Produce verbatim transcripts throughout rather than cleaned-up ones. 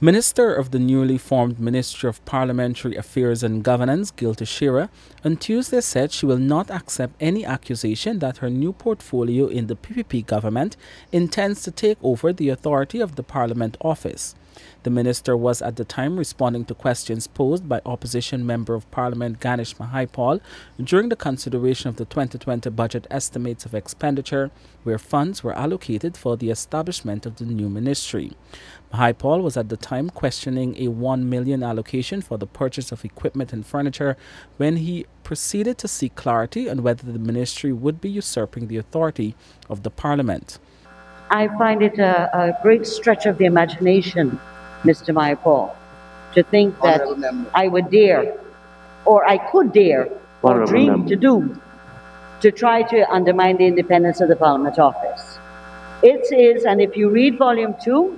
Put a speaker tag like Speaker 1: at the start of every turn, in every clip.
Speaker 1: Minister of the newly formed Ministry of Parliamentary Affairs and Governance, Teixeira, on Tuesday said she will not accept any accusation that her new portfolio in the P P P government intends to take over the authority of the Parliament office. The minister was at the time responding to questions posed by opposition Member of Parliament Ganesh Mahaipal during the consideration of the twenty twenty budget estimates of expenditure, where funds were allocated for the establishment of the new ministry. Mahaipal was at the time questioning a one million allocation for the purchase of equipment and furniture when he proceeded to seek clarity on whether the ministry would be usurping the authority of the Parliament.
Speaker 2: I find it a, a great stretch of the imagination, Mister Mahaipal, to think that I would dare, or I could dare, or dream to do, to try to undermine the independence of the Parliament office. It is, and if you read volume two,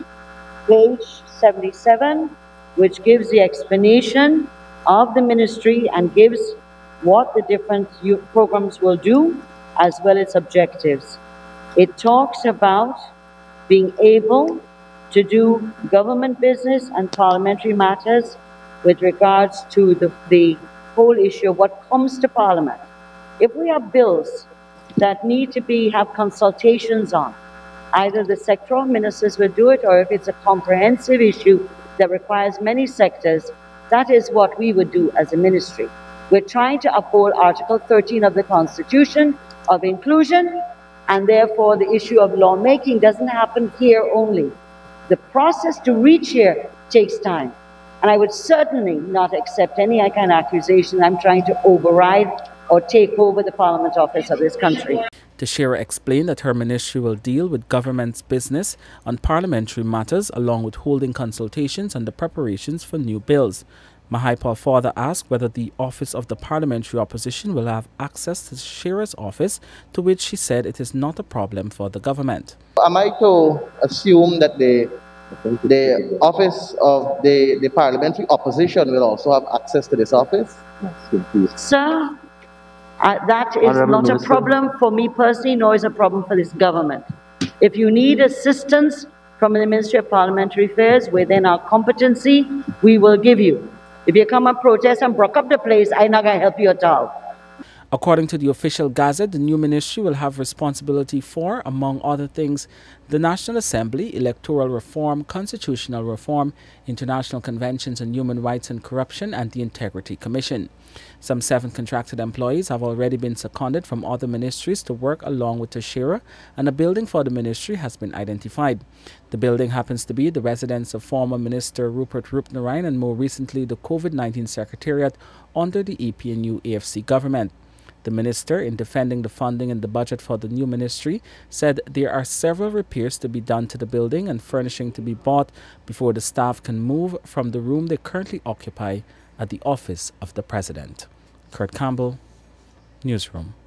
Speaker 2: page seventy-seven, which gives the explanation of the ministry and gives what the different programs will do, as well as objectives. It talks about being able to do government business and parliamentary matters with regards to the, the whole issue of what comes to Parliament. If we have bills that need to be have consultations on, either the sectoral ministers will do it, or if it's a comprehensive issue that requires many sectors, that is what we would do as a ministry. We're trying to uphold Article thirteen of the Constitution of inclusion, and therefore the issue of lawmaking doesn't happen here only. The process to reach here takes time. And I would certainly not accept any kind of accusation I'm trying to override or take over the Parliament office of this country.
Speaker 1: Teixeira explained that her ministry will deal with government's business on parliamentary matters, along with holding consultations on the preparations for new bills. Mahaipal further asked whether the Office of the Parliamentary Opposition will have access to Teixeira's office, to which she said it is not a problem for the government.
Speaker 3: Am I to assume that the, the Office of the, the Parliamentary Opposition will also have access to this office?
Speaker 2: Yes. Sir, uh, that is not a problem for me personally, nor is a problem for this government. If you need assistance from the Ministry of Parliamentary Affairs within our competency, we will give you. If you come and protest and broke up the place, I'm not going to help you at all.
Speaker 1: According to the official gazette, the new ministry will have responsibility for, among other things, the National Assembly, electoral reform, constitutional reform, international conventions on human rights and corruption, and the Integrity Commission. Some seven contracted employees have already been seconded from other ministries to work along with Teixeira, and a building for the ministry has been identified. The building happens to be the residence of former Minister Rupert Rupnaraine and more recently the COVID nineteen Secretariat under the E P N U A F C government. The minister, in defending the funding in the budget for the new ministry, said there are several repairs to be done to the building and furnishing to be bought before the staff can move from the room they currently occupy at the office of the president. Kurt Campbell, Newsroom.